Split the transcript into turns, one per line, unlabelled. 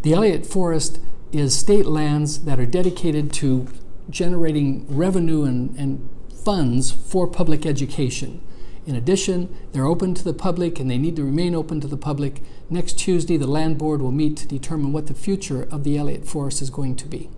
The Elliott Forest is state lands that are dedicated to generating revenue and funds for public education. In addition, they're open to the public and they need to remain open to the public. Next Tuesday, the Land Board will meet to determine what the future of the Elliott Forest is going to be.